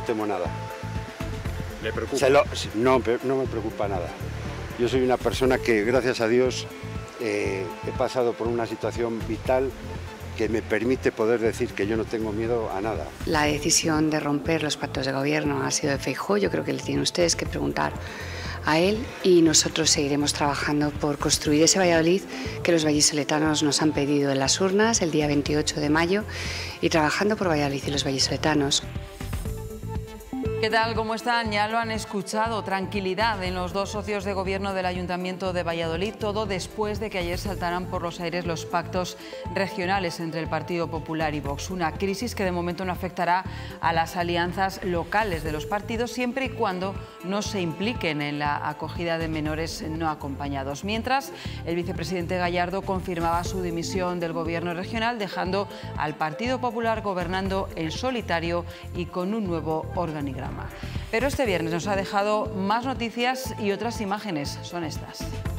temo nada. ¿Le preocupa? No me preocupa nada. Yo soy una persona que, gracias a Dios, he pasado por una situación vital que me permite poder decir que yo no tengo miedo a nada. La decisión de romper los pactos de gobierno ha sido de Feijóo. Yo creo que le tienen ustedes que preguntar a él, y nosotros seguiremos trabajando por construir ese Valladolid que los vallisoletanos nos han pedido en las urnas el día 28 de mayo y trabajando por Valladolid y los vallisoletanos. ¿Qué tal? ¿Cómo están? Ya lo han escuchado. Tranquilidad en los dos socios de gobierno del Ayuntamiento de Valladolid, todo después de que ayer saltaran por los aires los pactos regionales entre el Partido Popular y Vox. Una crisis que de momento no afectará a las alianzas locales de los partidos, siempre y cuando no se impliquen en la acogida de menores no acompañados. Mientras, el vicepresidente Gallardo confirmaba su dimisión del gobierno regional, dejando al Partido Popular gobernando en solitario y con un nuevo organigrama. Pero este viernes nos ha dejado más noticias y otras imágenes. Son estas.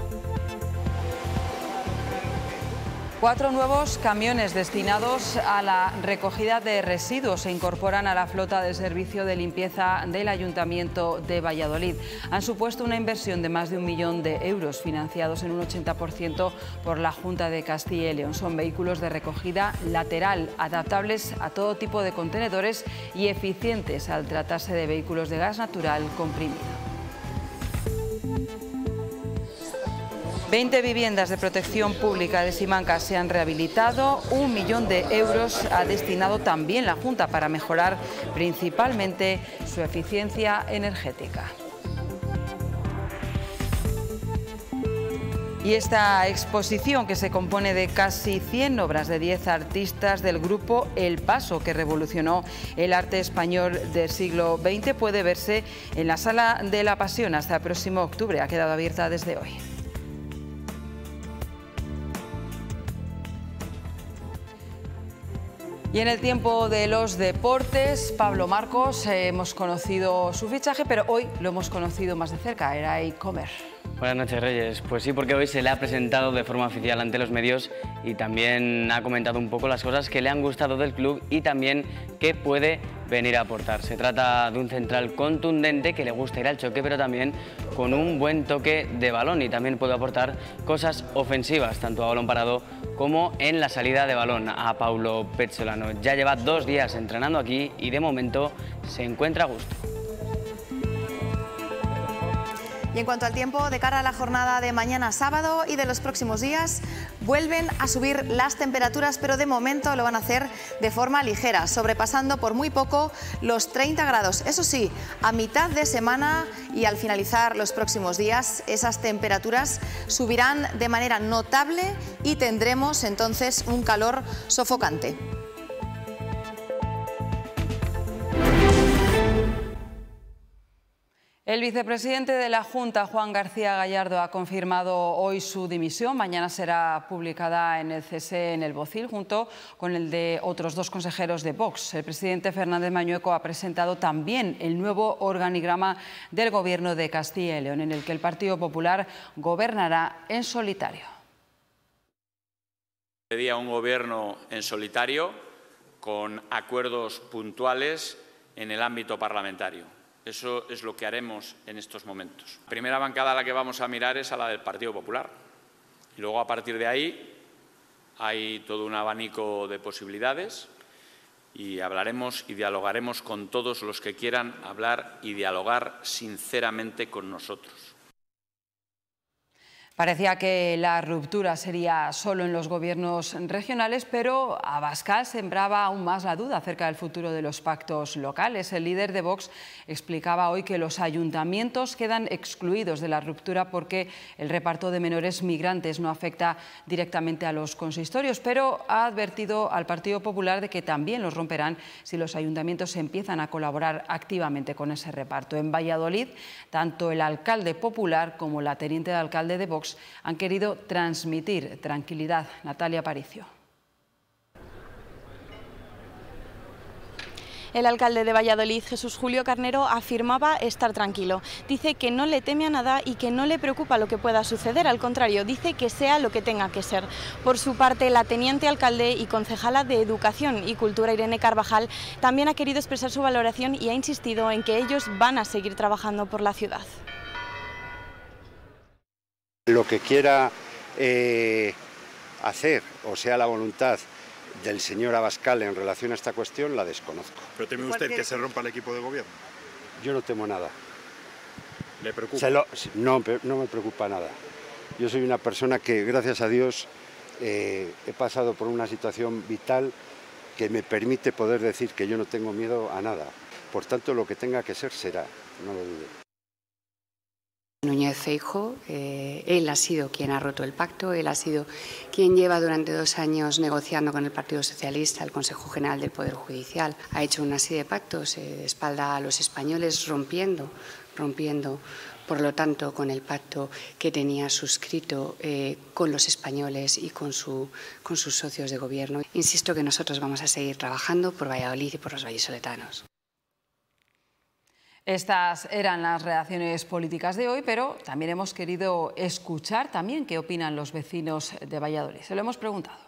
4 nuevos camiones destinados a la recogida de residuos se incorporan a la flota del servicio de limpieza del Ayuntamiento de Valladolid. Han supuesto una inversión de más de 1 millón de euros, financiados en un 80% por la Junta de Castilla y León. Son vehículos de recogida lateral, adaptables a todo tipo de contenedores y eficientes al tratarse de vehículos de gas natural comprimido. 20 viviendas de protección pública de Simancas se han rehabilitado. 1 millón de euros ha destinado también la Junta para mejorar principalmente su eficiencia energética. Y esta exposición, que se compone de casi 100 obras de 10 artistas del grupo El Paso, que revolucionó el arte español del siglo XX, puede verse en la Sala de la Pasión hasta el próximo octubre. Ha quedado abierta desde hoy. Y en el tiempo de los deportes, Pablo Marcos, hemos conocido su fichaje, pero hoy lo hemos conocido más de cerca, era Comer. Buenas noches, Reyes. Pues sí, porque hoy se le ha presentado de forma oficial ante los medios y también ha comentado un poco las cosas que le han gustado del club y también qué puede venir a aportar. Se trata de un central contundente que le gusta ir al choque, pero también con un buen toque de balón, y también puede aportar cosas ofensivas, tanto a balón parado como en la salida de balón a Paulo Pezzolano. Ya lleva 2 días entrenando aquí y de momento se encuentra a gusto. Y en cuanto al tiempo, de cara a la jornada de mañana sábado y de los próximos días, vuelven a subir las temperaturas, pero de momento lo van a hacer de forma ligera, sobrepasando por muy poco los 30 grados. Eso sí, a mitad de semana y al finalizar los próximos días, esas temperaturas subirán de manera notable y tendremos entonces un calor sofocante. El vicepresidente de la Junta, Juan García Gallardo, ha confirmado hoy su dimisión. Mañana será publicada en el CSE, en el Bocil, junto con el de otros 2 consejeros de Vox. El presidente Fernández Mañueco ha presentado también el nuevo organigrama del Gobierno de Castilla y León, en el que el Partido Popular gobernará en solitario. Pedía un gobierno en solitario, con acuerdos puntuales en el ámbito parlamentario. Eso es lo que haremos en estos momentos. La primera bancada a la que vamos a mirar es a la del Partido Popular. Y luego, a partir de ahí, hay todo un abanico de posibilidades y hablaremos y dialogaremos con todos los que quieran hablar y dialogar sinceramente con nosotros. Parecía que la ruptura sería solo en los gobiernos regionales, pero Abascal sembraba aún más la duda acerca del futuro de los pactos locales. El líder de Vox explicaba hoy que los ayuntamientos quedan excluidos de la ruptura porque el reparto de menores migrantes no afecta directamente a los consistorios, pero ha advertido al Partido Popular de que también los romperán si los ayuntamientos empiezan a colaborar activamente con ese reparto. En Valladolid, tanto el alcalde popular como la teniente de alcalde de Vox han querido transmitir tranquilidad. Natalia Aparicio. El alcalde de Valladolid, Jesús Julio Carnero, afirmaba estar tranquilo. Dice que no le teme a nada y que no le preocupa lo que pueda suceder. Al contrario, dice que sea lo que tenga que ser. Por su parte, la teniente alcalde y concejala de Educación y Cultura, Irene Carvajal, también ha querido expresar su valoración y ha insistido en que ellos van a seguir trabajando por la ciudad. Lo que quiera hacer, o sea, la voluntad del señor Abascal en relación a esta cuestión, la desconozco. ¿Pero teme usted que se rompa el equipo de gobierno? Yo no temo nada. ¿Le preocupa? No me preocupa nada. Yo soy una persona que, gracias a Dios, he pasado por una situación vital que me permite poder decir que yo no tengo miedo a nada. Por tanto, lo que tenga que ser, será, no lo dude. Núñez Feijóo, él ha sido quien ha roto el pacto, él ha sido quien lleva durante 2 años negociando con el Partido Socialista, el Consejo General del Poder Judicial, ha hecho una serie de pactos de espalda a los españoles, rompiendo, por lo tanto, con el pacto que tenía suscrito con los españoles y con sus socios de gobierno. Insisto que nosotros vamos a seguir trabajando por Valladolid y por los vallisoletanos. Estas eran las reacciones políticas de hoy, pero también hemos querido escuchar también qué opinan los vecinos de Valladolid. Se lo hemos preguntado.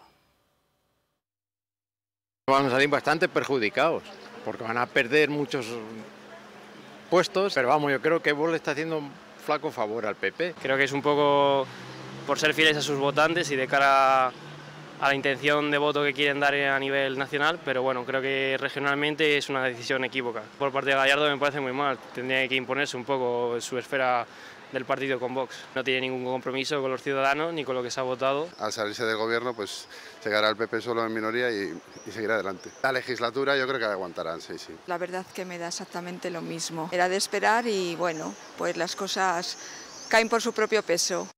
Van a salir bastante perjudicados, porque van a perder muchos puestos, pero vamos, yo creo que Vox le está haciendo un flaco favor al PP. Creo que es un poco por ser fieles a sus votantes y de cara a la intención de voto que quieren dar a nivel nacional, pero bueno, creo que regionalmente es una decisión equívoca. Por parte de Gallardo me parece muy mal, tendría que imponerse un poco su esfera del partido con Vox. No tiene ningún compromiso con los ciudadanos ni con lo que se ha votado. Al salirse del gobierno, pues se quedará el PP solo en minoría y seguirá adelante. La legislatura yo creo que aguantarán, sí. La verdad que me da exactamente lo mismo. Era de esperar y bueno, pues las cosas caen por su propio peso.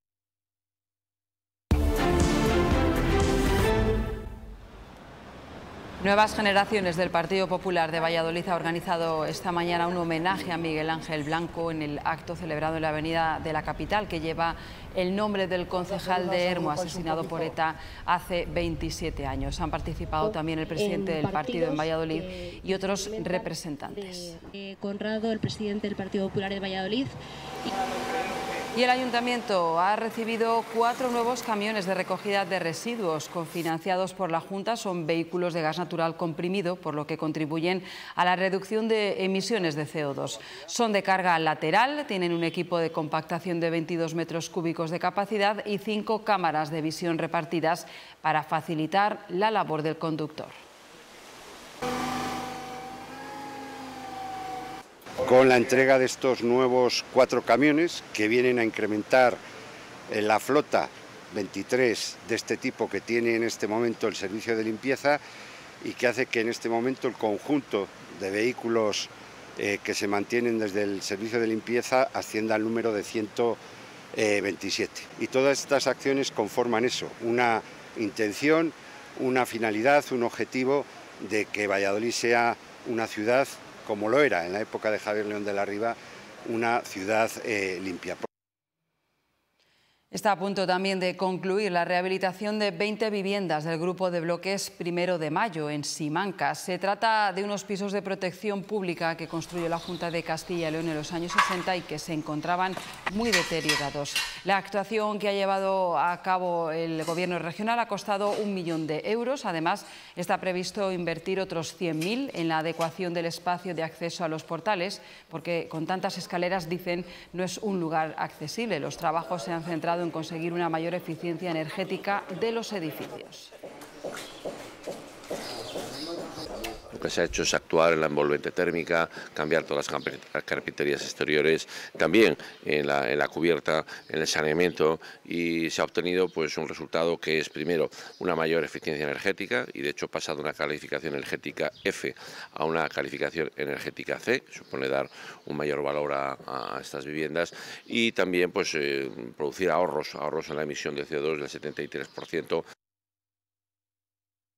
Nuevas Generaciones del Partido Popular de Valladolid ha organizado esta mañana un homenaje a Miguel Ángel Blanco en el acto celebrado en la avenida de la capital, que lleva el nombre del concejal de Hermo asesinado por ETA hace 27 años. Han participado también el presidente del partido en Valladolid y otros representantes. Conrado, el presidente del Partido Popular de Valladolid. Y el Ayuntamiento ha recibido 4 nuevos camiones de recogida de residuos cofinanciados por la Junta. Son vehículos de gas natural comprimido, por lo que contribuyen a la reducción de emisiones de CO2. Son de carga lateral, tienen un equipo de compactación de 22 metros cúbicos de capacidad y 5 cámaras de visión repartidas para facilitar la labor del conductor. Con la entrega de estos nuevos 4 camiones que vienen a incrementar la flota 23 de este tipo que tiene en este momento el servicio de limpieza y que hace que en este momento el conjunto de vehículos que se mantienen desde el servicio de limpieza ascienda al número de 127. Y todas estas acciones conforman eso, una intención, una finalidad, un objetivo de que Valladolid sea una ciudad, como lo era en la época de Javier León de la Riva, una ciudad limpia. Está a punto también de concluir la rehabilitación de 20 viviendas del grupo de bloques 1 de Mayo en Simancas. Se trata de unos pisos de protección pública que construyó la Junta de Castilla y León en los años 60 y que se encontraban muy deteriorados. La actuación que ha llevado a cabo el Gobierno regional ha costado 1 millón de euros. Además, está previsto invertir otros 100.000 en la adecuación del espacio de acceso a los portales, porque con tantas escaleras, dicen, no es un lugar accesible. Los trabajos se han centrado en conseguir una mayor eficiencia energética de los edificios. Lo que se ha hecho es actuar en la envolvente térmica, cambiar todas las carpinterías exteriores, también en la cubierta, en el saneamiento, y se ha obtenido pues un resultado que es, primero, una mayor eficiencia energética, y de hecho pasa de una calificación energética F a una calificación energética C, que supone dar un mayor valor a estas viviendas, y también pues producir ahorros en la emisión de CO2 del 73%.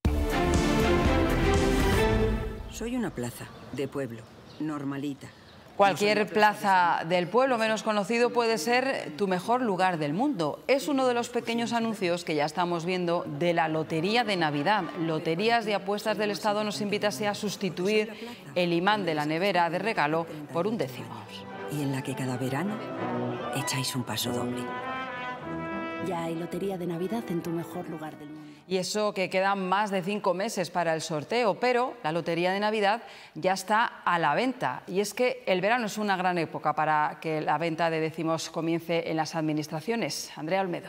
Soy una plaza de pueblo, normalita, Cualquier plaza del pueblo menos conocido puede ser tu mejor lugar del mundo. Es uno de los pequeños anuncios que ya estamos viendo de la Lotería de Navidad. Loterías de Apuestas del Estado nos invita a sustituir el imán de la nevera de regalo por un décimo. Y en la que cada verano echáis un paso doble. Ya hay Lotería de Navidad en tu mejor lugar del mundo. Y eso que quedan más de 5 meses para el sorteo, pero la Lotería de Navidad ya está a la venta. Y es que el verano es una gran época para que la venta de décimos comience en las administraciones. Andrea Olmedo.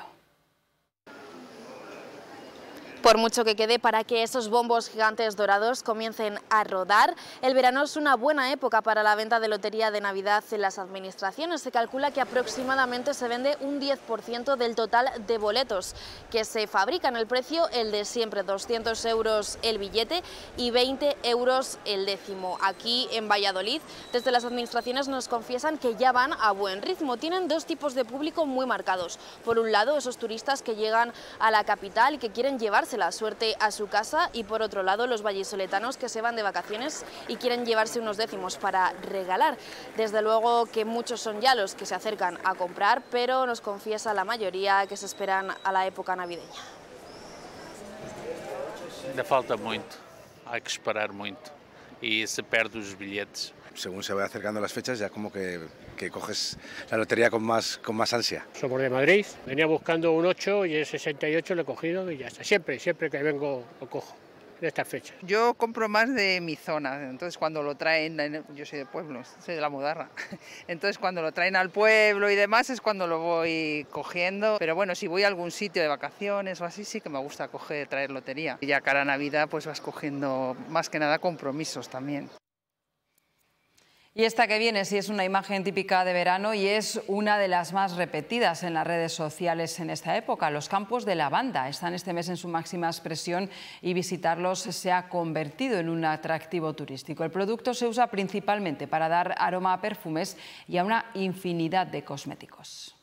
Por mucho que quede para que esos bombos gigantes dorados comiencen a rodar, el verano es una buena época para la venta de Lotería de Navidad en las administraciones. Se calcula que aproximadamente se vende un 10% del total de boletos que se fabrican. El precio, el de siempre, 200 euros el billete y 20 euros el décimo. Aquí en Valladolid, desde las administraciones nos confiesan que ya van a buen ritmo. Tienen dos tipos de público muy marcados. Por un lado, esos turistas que llegan a la capital y que quieren llevarse la suerte a su casa, y por otro lado los vallisoletanos que se van de vacaciones y quieren llevarse unos décimos para regalar. Desde luego que muchos son ya los que se acercan a comprar, pero nos confiesa la mayoría que se esperan a la época navideña. Ainda falta muito, há que esperar muito e se perde os bilhetes. Según se va acercando las fechas, ya como que coges la lotería con más ansia. Somos de Madrid, venía buscando un 8 y el 68 lo he cogido y ya está. Siempre que vengo lo cojo, en estas fechas. Yo compro más de mi zona, entonces cuando lo traen, yo soy de pueblo, soy de la Mudarra, entonces cuando lo traen al pueblo y demás es cuando lo voy cogiendo, pero bueno, si voy a algún sitio de vacaciones o así, sí que me gusta traer lotería. Y ya cara a Navidad pues vas cogiendo más que nada compromisos también. Y esta que viene sí es una imagen típica de verano y es una de las más repetidas en las redes sociales en esta época. Los campos de lavanda están este mes en su máxima expresión y visitarlos se ha convertido en un atractivo turístico. El producto se usa principalmente para dar aroma a perfumes y a una infinidad de cosméticos.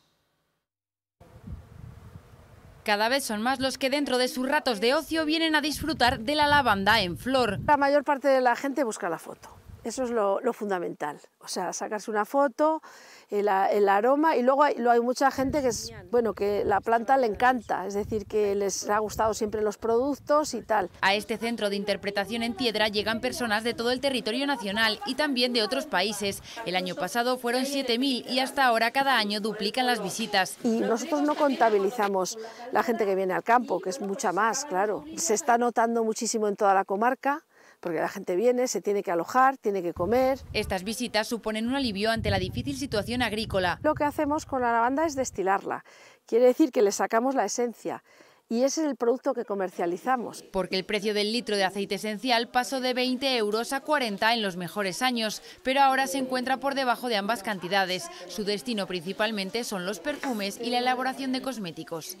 Cada vez son más los que dentro de sus ratos de ocio vienen a disfrutar de la lavanda en flor. La mayor parte de la gente busca la foto. Eso es lo fundamental, o sea, sacarse una foto, el aroma, y luego hay mucha gente que la planta le encanta, es decir, que les ha gustado siempre los productos y tal. A este centro de interpretación en Tiedra llegan personas de todo el territorio nacional y también de otros países. El año pasado fueron 7.000 y hasta ahora cada año duplican las visitas. Y nosotros no contabilizamos la gente que viene al campo, que es mucha más, claro. Se está notando muchísimo en toda la comarca, porque la gente viene, se tiene que alojar, tiene que comer. Estas visitas suponen un alivio ante la difícil situación agrícola. Lo que hacemos con la lavanda es destilarla, quiere decir que le sacamos la esencia y ese es el producto que comercializamos. Porque el precio del litro de aceite esencial pasó de 20 euros a 40 en los mejores años, pero ahora se encuentra por debajo de ambas cantidades. Su destino principalmente son los perfumes y la elaboración de cosméticos.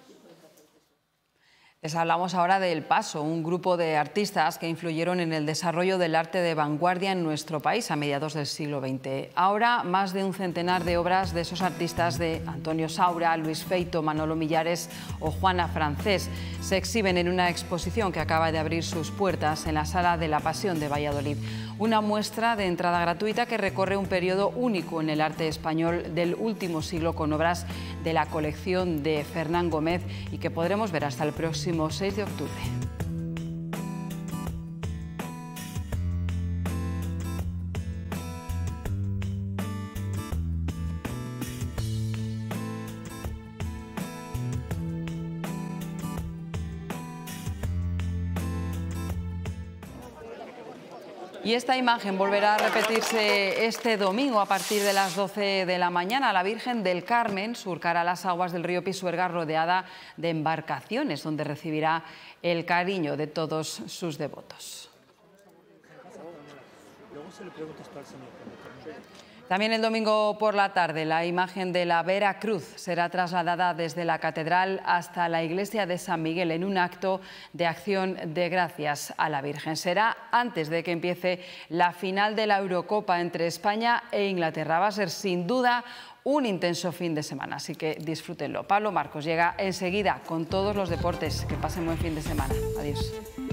Les hablamos ahora del Paso, un grupo de artistas que influyeron en el desarrollo del arte de vanguardia en nuestro país a mediados del siglo XX. Ahora, más de un centenar de obras de esos artistas de Antonio Saura, Luis Feito, Manolo Millares o Juana Francés se exhiben en una exposición que acaba de abrir sus puertas en la Sala de la Pasión de Valladolid. Una muestra de entrada gratuita que recorre un periodo único en el arte español del último siglo con obras de la colección de Fernán Gómez y que podremos ver hasta el próximo 6 de octubre. Y esta imagen volverá a repetirse este domingo a partir de las 12 de la mañana. La Virgen del Carmen surcará las aguas del río Pisuerga rodeada de embarcaciones, donde recibirá el cariño de todos sus devotos. También el domingo por la tarde la imagen de la Vera Cruz será trasladada desde la catedral hasta la iglesia de San Miguel en un acto de acción de gracias a la Virgen. Será antes de que empiece la final de la Eurocopa entre España e Inglaterra. Va a ser sin duda un intenso fin de semana, así que disfrútenlo. Pablo Marcos llega enseguida con todos los deportes. Que pasen buen fin de semana. Adiós.